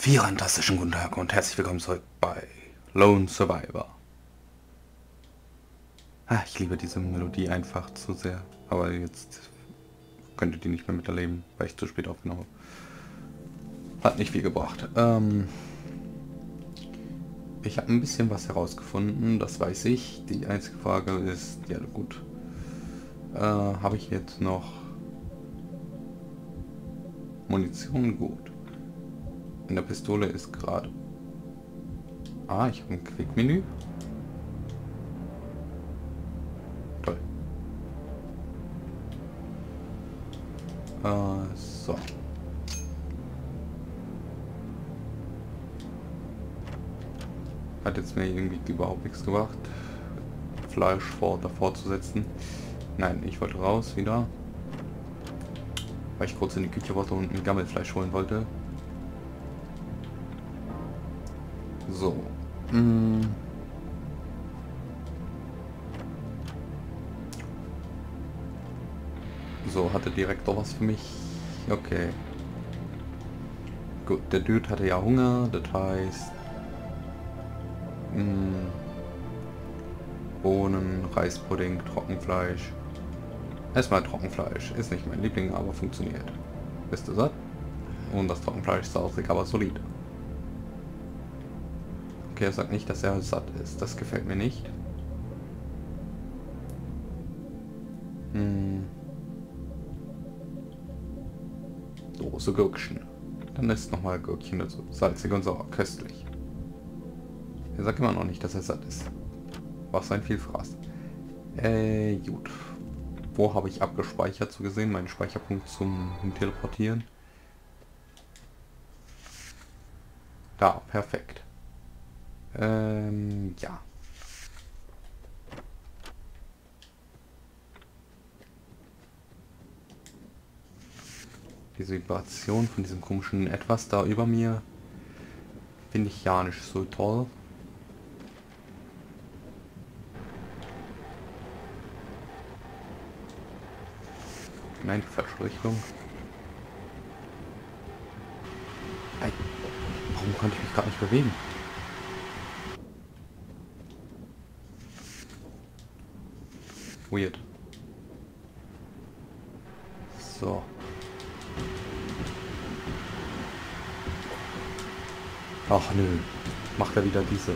Fantastischen guten Tag und herzlich willkommen zurück bei Lone Survivor. Ich liebe diese Melodie einfach zu sehr, aber jetzt könnt ihr die nicht mehr miterleben, weil ich zu spät aufgenommen habe. Hat nicht viel gebracht. Ich habe ein bisschen was herausgefunden, das weiß ich. Die einzige Frage ist, ja gut, habe ich jetzt noch Munition? Gut. In der Pistole ist gerade... ich habe ein Quick-Menü. Toll. So. Hat jetzt mir irgendwie überhaupt nichts gebracht, Fleisch davor zu setzen. Nein, ich wollte raus wieder. Weil ich kurz in die Küche wollte und ein Gammelfleisch holen wollte. So. So, hatte direkt doch was für mich. Okay. Gut, der Dude hatte ja Hunger, das heißt... Bohnen, Reispudding, Trockenfleisch. Erstmal Trockenfleisch. Ist nicht mein Liebling, aber funktioniert. Bist du satt? Und das Trockenfleisch ist sausig, aber solid. Okay, er sagt nicht, dass er satt ist. Das gefällt mir nicht. Dose Gürkchen. Dann ist nochmal Gürkchen dazu. Salzig und sauer. Köstlich. Er sagt immer noch nicht, dass er satt ist. Was ein Vielfraß. Gut. Wo habe ich abgespeichert so gesehen? Meinen Speicherpunkt zum Teleportieren. Da, perfekt. Ja. Diese Vibration von diesem komischen Etwas da über mir finde ich ja nicht so toll. Nein, falsche Richtung. Warum konnte ich mich gerade nicht bewegen? Weird. So. Ach nö. Macht er wieder diese.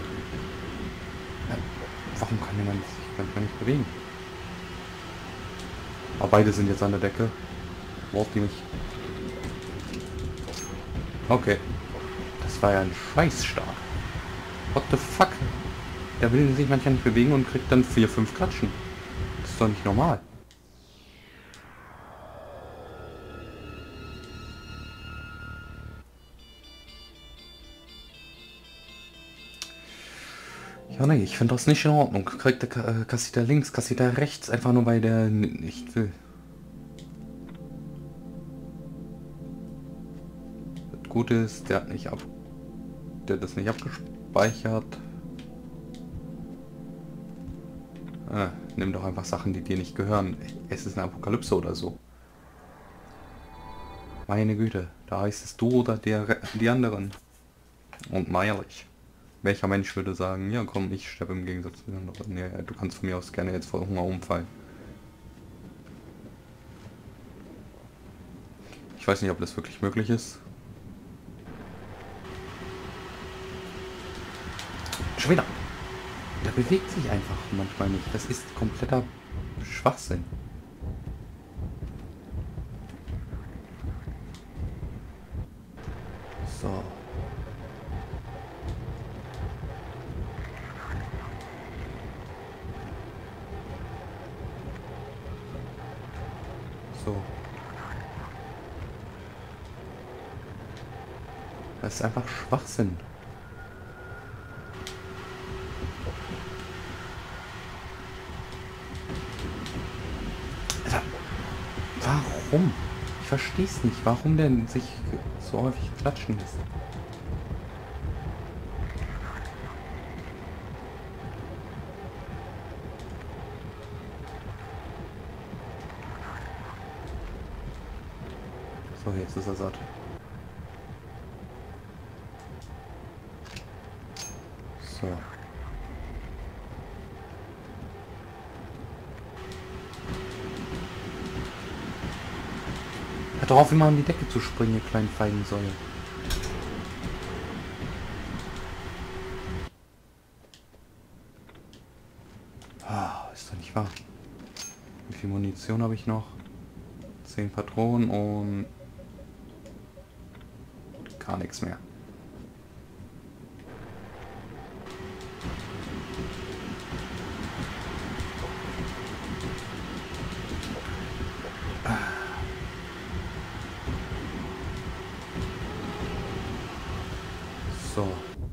Warum kann man sich manchmal nicht bewegen? Aber beide sind jetzt an der Decke. Worauf die mich... Okay. Das war ja ein Scheißstart. What the fuck? Der will sich manchmal nicht bewegen und kriegt dann 4, 5 Klatschen. Das ist doch nicht normal. Ja, nee, ich finde das nicht in Ordnung. Kriegt der kassiert er links, kassiert er rechts, einfach nur weil der nicht will. Das Gute ist, der hat das nicht abgespeichert. Nimm doch einfach Sachen, die dir nicht gehören. Es ist eine Apokalypse oder so. Meine Güte, da heißt es du oder die anderen. Und mal ehrlich. Welcher Mensch würde sagen, ja komm, ich sterbe im Gegensatz zu den anderen. Ja, du kannst von mir aus gerne jetzt vor Hunger umfallen. Ich weiß nicht, ob das wirklich möglich ist. Schon wieder. Der bewegt sich einfach manchmal nicht. Das ist kompletter Schwachsinn. So. So. Das ist einfach Schwachsinn. Alter, warum? Ich verstehe es nicht, warum der sich so häufig klatschen lässt. So, jetzt ist er satt. So. Hört doch auf, immer an die Decke zu springen, ihr kleinen Feigensäue. Ah, ist doch nicht wahr. Wie viel Munition habe ich noch? 10 Patronen und gar nichts mehr. So.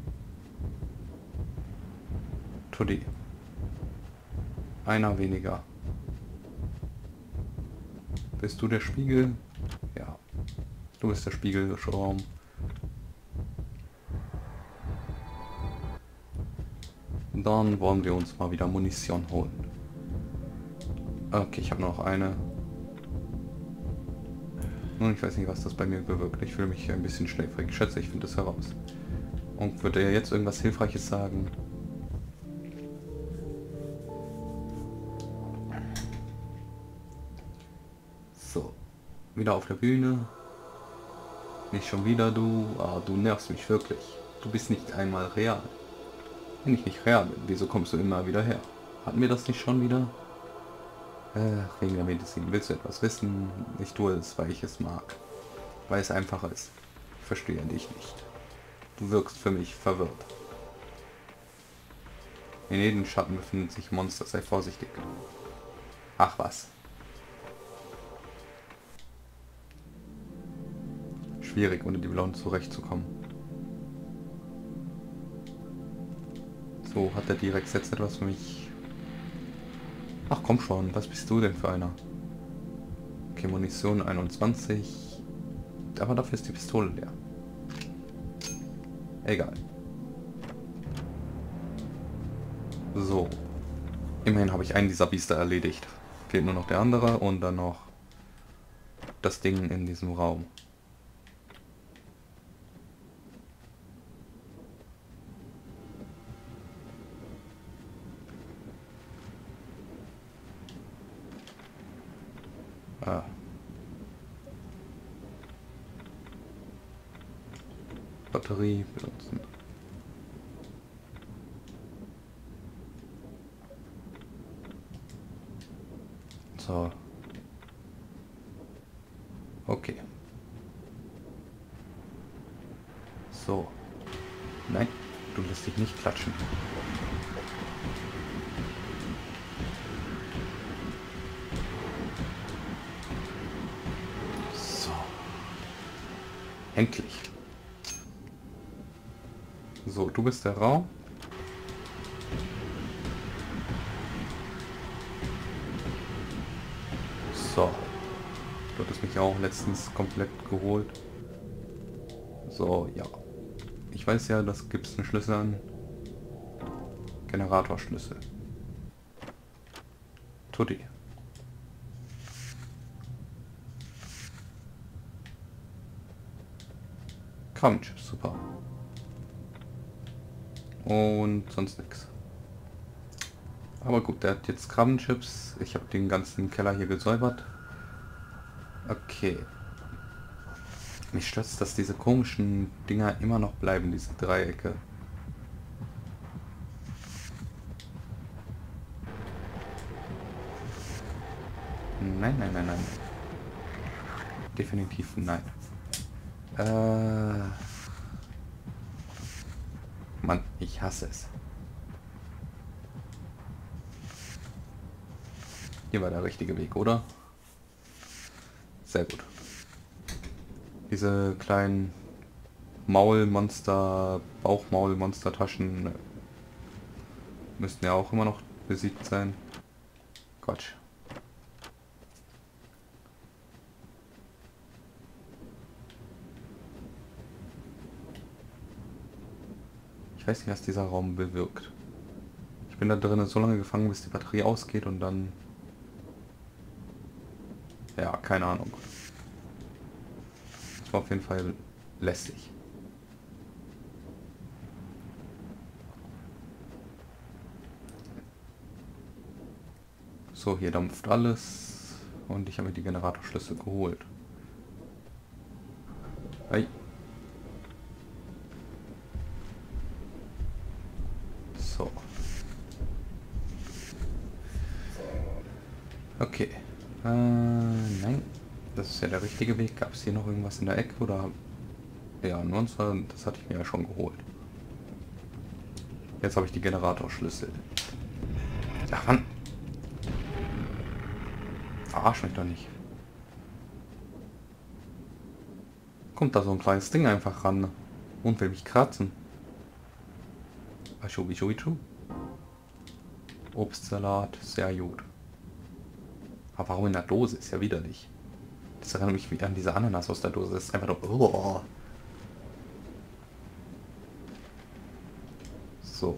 Tutti. Einer weniger. Bist du der Spiegel? Ja. Du bist der Spiegelraum. Dann wollen wir uns mal wieder Munition holen. Okay, ich habe noch eine. Nun, ich weiß nicht, was das bei mir bewirkt. Ich fühle mich ein bisschen schläfrig. Ich schätze, ich finde das heraus. Und würde er jetzt irgendwas Hilfreiches sagen? So. Wieder auf der Bühne. Nicht schon wieder du. Ah, du nervst mich wirklich. Du bist nicht einmal real. Wenn ich nicht real bin, wieso kommst du immer wieder her? Hatten wir das nicht schon wieder? Wegen der Medizin. Willst du etwas wissen? Ich tue es, weil ich es mag. Weil es einfacher ist. Ich verstehe dich nicht. Du wirkst für mich verwirrt. In jedem Schatten befindet sich ein Monster. Sei vorsichtig. Ach was. Schwierig, ohne die Blauen zurechtzukommen. So, hat der T-Rex jetzt etwas für mich? Ach komm schon, was bist du denn für einer? Okay, Munition 21. Aber dafür ist die Pistole leer. Egal. So. Immerhin habe ich einen dieser Biester erledigt. Fehlt nur noch der andere und dann noch das Ding in diesem Raum. Ah. Batterie benutzen. So. Okay. So. Nein, du lässt dich nicht klatschen. So. Endlich. So, du bist der Raum. So. Du hattest mich auch letztens komplett geholt. So, ja. Ich weiß ja, das gibt es einen Schlüssel an. Generatorschlüssel. Tutti. Krabbenchips, super. Und sonst nichts. Aber gut, der hat jetzt Krabbenchips. Ich habe den ganzen Keller hier gesäubert. Okay. Mich stört, dass diese komischen Dinger immer noch bleiben, diese Dreiecke. Nein, nein, nein, nein. Definitiv nein. Mann, ich hasse es. Hier war der richtige Weg, oder? Sehr gut. Diese kleinen Maulmonster, Bauchmaulmonster-Taschen müssten ja auch immer noch besiegt sein. Quatsch. Ich weiß nicht, was dieser Raum bewirkt. Ich bin da drinnen so lange gefangen, bis die Batterie ausgeht und dann... Ja, keine Ahnung. Das war auf jeden Fall lästig. So, hier dampft alles. Und ich habe mir die Generatorschlüssel geholt. Hey. So. Okay. Nein. Das ist ja der richtige Weg. Gab es hier noch irgendwas in der Ecke oder... Ja, nur das hatte ich mir ja schon geholt. Jetzt habe ich die Generatorschlüssel. Ach Mann. Verarsch mich doch nicht. Kommt da so ein kleines Ding einfach ran und will mich kratzen. Aschubichubichu. Obstsalat, sehr gut. Aber warum in der Dose? Ist ja widerlich. Das erinnert mich wieder an diese Ananas aus der Dose. Das ist einfach nur... Oh. So.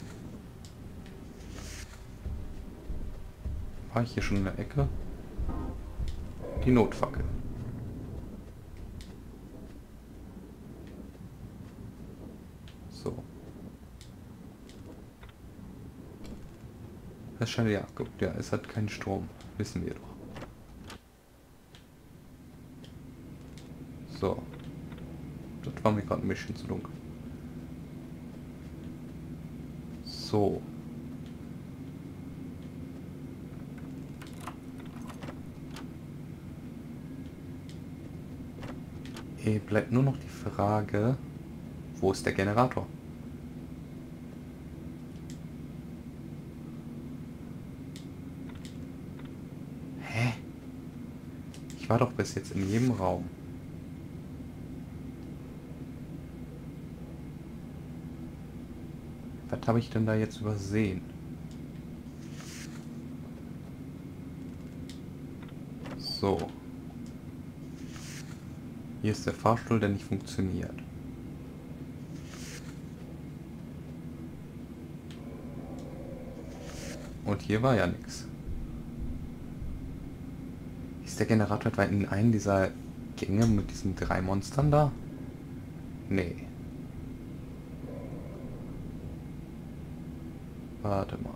War ich hier schon in der Ecke? Die Notfackel. So. Das scheint ja, gut, ja, es hat keinen Strom. Wissen wir doch. So. Das war mir gerade ein bisschen zu dunkel. So. Bleibt nur noch die Frage, wo ist der Generator? Hä? Ich war doch bis jetzt in jedem Raum. Was habe ich denn da jetzt übersehen? So. Hier ist der Fahrstuhl, der nicht funktioniert. Und hier war ja nichts. Ist der Generator etwa in einem dieser Gänge mit diesen 3 Monstern da? Nee. Warte mal.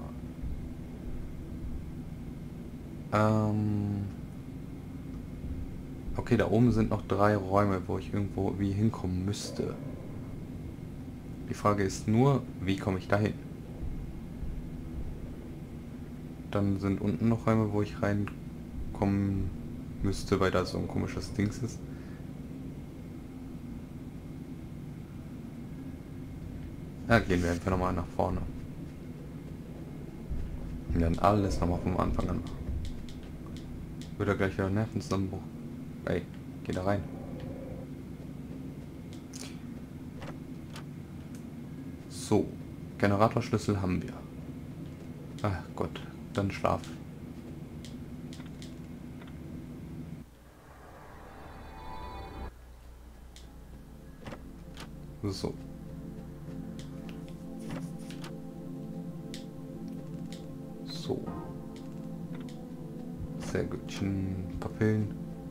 Okay, da oben sind noch 3 Räume, wo ich irgendwo wie hinkommen müsste. Die Frage ist nur, wie komme ich dahin? Dann sind unten noch Räume, wo ich reinkommen müsste, weil da so ein komisches Dings ist. Ja, gehen wir einfach nochmal nach vorne. Und dann alles nochmal vom Anfang an machen. Wird er gleich wieder Nervenzusammenbruch. Ey, geh da rein. So, Generatorschlüssel haben wir. Ach Gott, dann schlaf. So. So. Sehr gut. Papillen.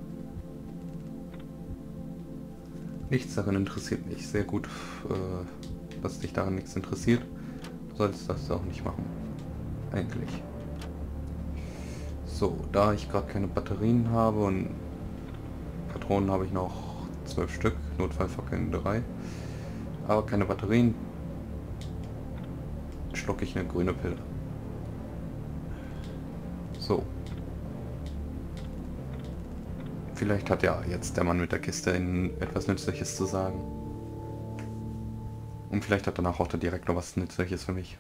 Nichts daran interessiert mich. Sehr gut, dass dich daran nichts interessiert. Du solltest das auch nicht machen. Eigentlich. So, da ich gerade keine Batterien habe und Patronen habe ich noch 12 Stück, Notfallfackeln 3, aber keine Batterien, schlucke ich eine grüne Pille. So. Vielleicht hat ja jetzt der Mann mit der Kiste etwas Nützliches zu sagen. Und vielleicht hat danach auch der Direktor was Nützliches für mich.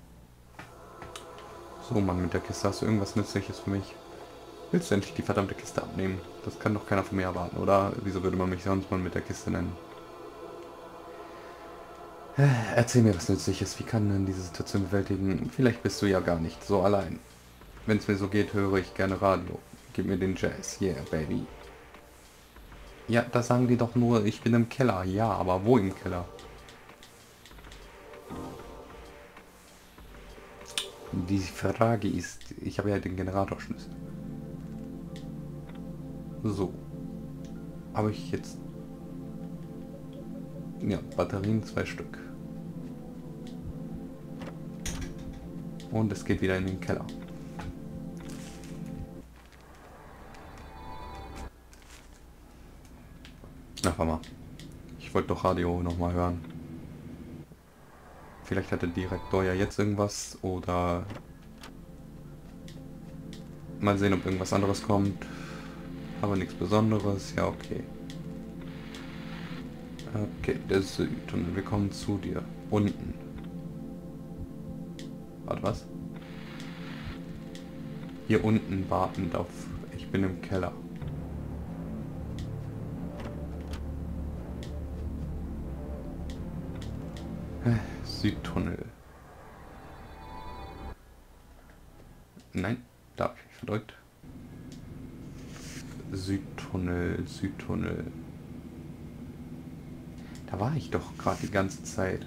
So, Mann mit der Kiste, hast du irgendwas Nützliches für mich? Willst du endlich die verdammte Kiste abnehmen? Das kann doch keiner von mir erwarten, oder? Wieso würde man mich sonst Mann mit der Kiste nennen? Erzähl mir was Nützliches. Wie kann denn diese Situation bewältigen? Vielleicht bist du ja gar nicht so allein. Wenn es mir so geht, höre ich gerne Radio. Gib mir den Jazz. Yeah, baby. Ja, das sagen die doch nur, ich bin im Keller. Ja, aber wo im Keller? Die Frage ist, ich habe ja den Generatorschlüssel. So. Habe ich jetzt... Ja, Batterien 2 Stück. Und es geht wieder in den Keller. Na, warte mal. Ich wollte doch Radio nochmal hören. Vielleicht hat der Direktor ja jetzt irgendwas oder... Mal sehen, ob irgendwas anderes kommt. Aber nichts Besonderes. Ja, okay. Okay, der Süd. Und wir kommen zu dir. Unten. Warte, was? Hier unten wartend auf... Ich bin im Keller. Südtunnel. Nein, da habe ich mich verdrückt. Südtunnel, Südtunnel. Da war ich doch gerade die ganze Zeit.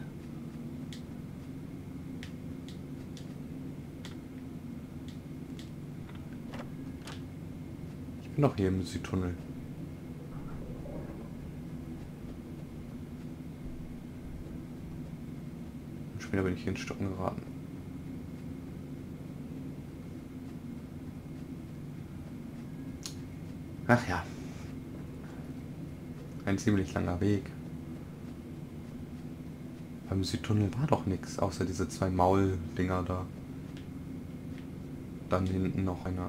Ich bin doch hier im Südtunnel. Und später bin ich hier ins Stocken geraten. Ach ja. Ein ziemlich langer Weg. Beim Südtunnel war doch nichts, außer diese zwei Mauldinger da. Dann hinten noch einer.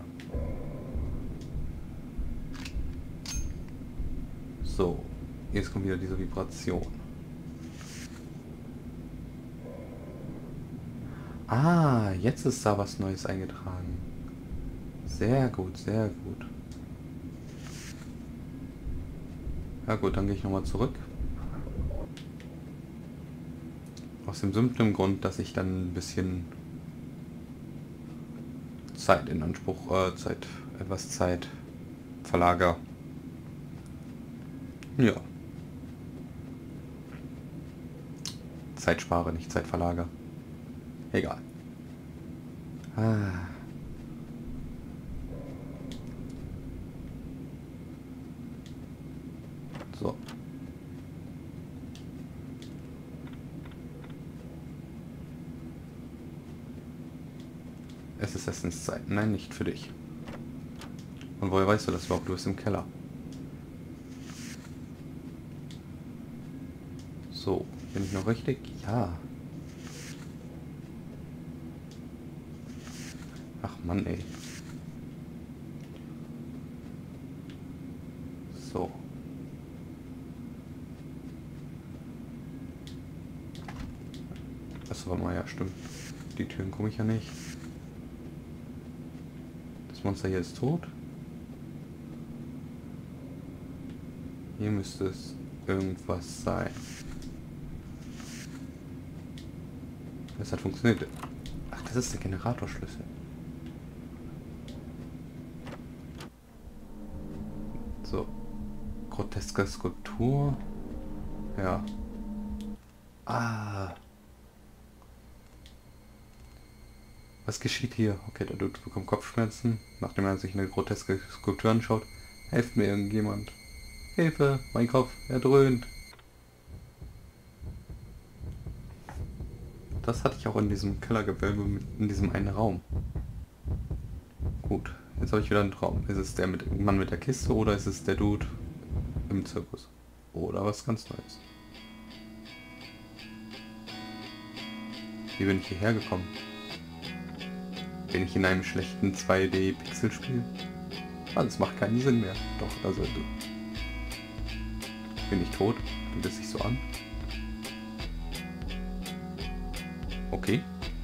So, jetzt kommt wieder diese Vibration. Ah, jetzt ist da was Neues eingetragen. Sehr gut, sehr gut. Ja gut, dann gehe ich nochmal zurück. Aus dem simplen Grund, dass ich dann ein bisschen Zeit in Anspruch, etwas Zeit verlagere. Ja. Zeit spare, nicht Zeit verlagere. Egal. Ah. So. Es ist Essenszeit. Nein, nicht für dich. Und woher weißt du das überhaupt? Du bist im Keller. So, bin ich noch richtig? Ja. Ach Mann, ey. So. Das war mal, ja, stimmt. Die Türen komme ich ja nicht. Das Monster hier ist tot. Hier müsste es irgendwas sein. Das hat funktioniert. Ach, das ist der Generatorschlüssel. So. Groteske Skulptur. Ja. Ah. Was geschieht hier? Okay, der Dude bekommt Kopfschmerzen, nachdem er sich eine groteske Skulptur anschaut. Helft mir irgendjemand. Hilfe, mein Kopf, er dröhnt. Das hatte ich auch in diesem Kellergewölbe, in diesem einen Raum. Gut, jetzt habe ich wieder einen Traum. Ist es der Mann mit der Kiste oder ist es der Dude im Zirkus? Oder was ganz Neues. Wie bin ich hierher gekommen? Bin ich in einem schlechten 2D-Pixelspiel? Ah, das macht keinen Sinn mehr. Doch, also... Bin ich tot? Fühlt es sich so an? Okay.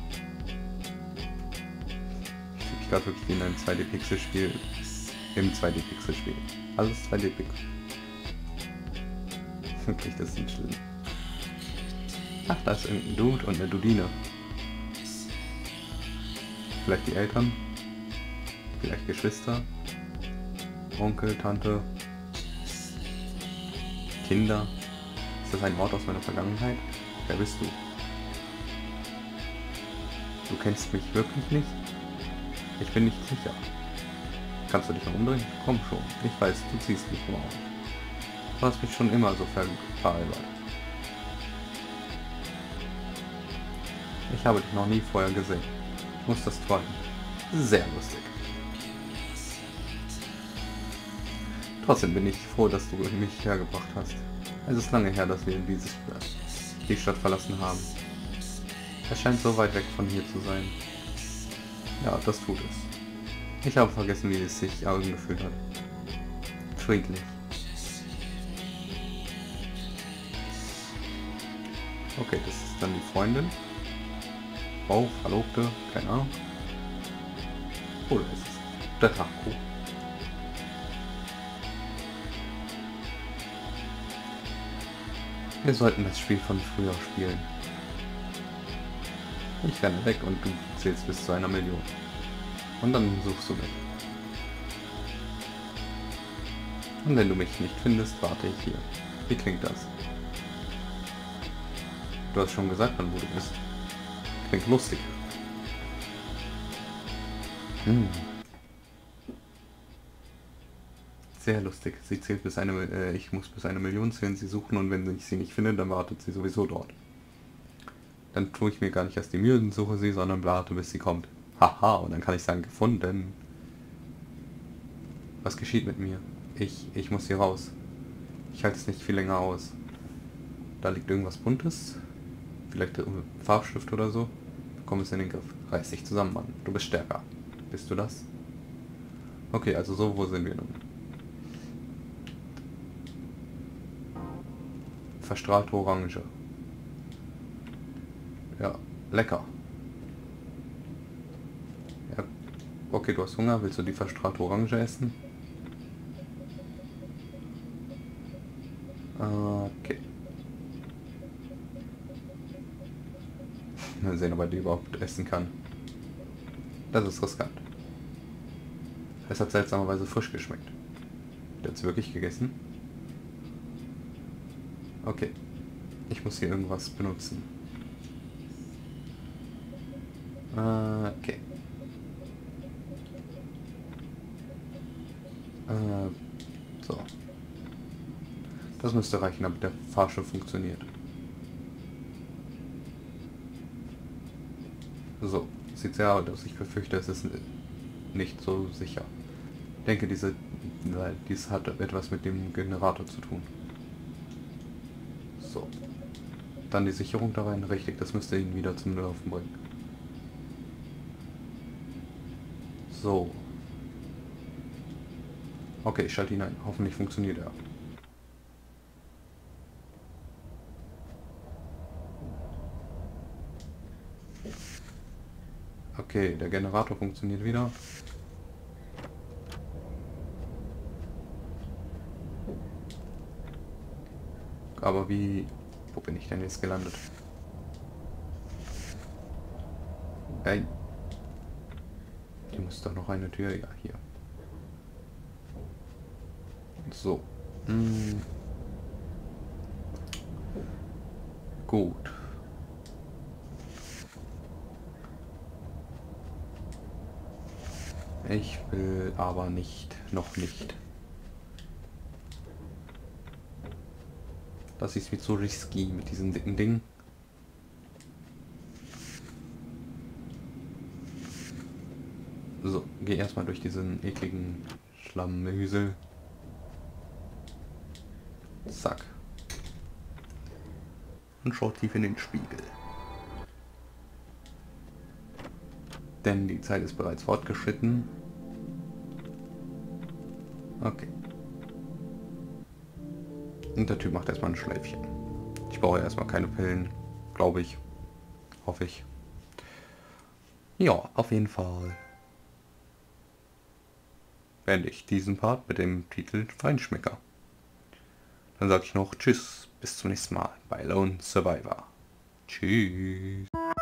Ich fühle mich gerade wirklich wie in einem 2D-Pixelspiel. Im 2D-Pixelspiel. Alles 2D-Pixel. Wirklich, das ist nicht schlimm. Ach, da ist irgendein Dude und eine Dudine. Vielleicht die Eltern? Vielleicht Geschwister? Onkel, Tante? Kinder? Ist das ein Ort aus meiner Vergangenheit? Wer bist du? Du kennst mich wirklich nicht? Ich bin nicht sicher. Kannst du dich noch umdrehen? Komm schon. Ich weiß, du ziehst mich nur auf. Du hast mich schon immer so veralbert. Ich habe dich noch nie vorher gesehen. Ich muss das träumen. Sehr lustig. Trotzdem bin ich froh, dass du mich hergebracht hast. Es ist lange her, dass wir die Stadt verlassen haben. Es scheint so weit weg von hier zu sein. Ja, das tut es. Ich habe vergessen, wie es sich angefühlt hat. Friedlich. Okay, das ist dann die Freundin. Frau, Verlobte, keine Ahnung. Oh, das ist der Taco. Wir sollten das Spiel von früher spielen. Ich renne weg und du zählst bis zu 1 Million. Und dann suchst du mich. Und wenn du mich nicht findest, warte ich hier. Wie klingt das? Du hast schon gesagt, wann wo du bist. Klingt lustig. Sehr lustig. Sie zählt bis ich muss bis 1 Million zählen, sie suchen, und wenn ich sie nicht finde, dann wartet sie sowieso dort. Dann tue ich mir gar nicht erst die Mühe und suche sie, sondern warte, bis sie kommt. Haha, und dann kann ich sagen, gefunden. Was geschieht mit mir? Ich muss hier raus. Ich halte es nicht viel länger aus. Da liegt irgendwas Buntes. Vielleicht ein Farbstift oder so. Bekomm es in den Griff. Reiß dich zusammen, Mann. Du bist stärker. Bist du das? Okay, also so, wo sind wir nun? Verstrahlte Orange. Ja, lecker. Ja, okay, du hast Hunger. Willst du die verstrahlte Orange essen? Okay. Mal sehen, ob er die überhaupt essen kann. Das ist riskant. Es hat seltsamerweise frisch geschmeckt. Der hat es wirklich gegessen? Okay. Ich muss hier irgendwas benutzen. Okay. So. Das müsste reichen, damit der Fahrstuhl funktioniert. So. Sieht sehr aus. Ich befürchte, es ist nicht so sicher. Ich denke, dies hat etwas mit dem Generator zu tun. So. Dann die Sicherung da rein. Richtig, das müsste ihn wieder zum Laufen bringen. So. Okay, ich schalte ihn ein. Hoffentlich funktioniert er. Okay, der Generator funktioniert wieder. Aber wie... Wo bin ich denn jetzt gelandet? Ey. Hier muss doch noch eine Tür... Ja, hier. So. Gut. Ich will aber nicht, noch nicht. Das ist mir zu risky mit diesen dicken Dingen. So, geh erstmal durch diesen ekligen Schlammmüsel. Zack. Und schau tief in den Spiegel. Denn die Zeit ist bereits fortgeschritten. Okay. Und der Typ macht erstmal ein Schläfchen. Ich brauche erstmal keine Pillen, glaube ich. Hoffe ich. Ja, auf jeden Fall beende ich diesen Part mit dem Titel Feinschmecker. Dann sage ich noch Tschüss, bis zum nächsten Mal bei Lone Survivor. Tschüss.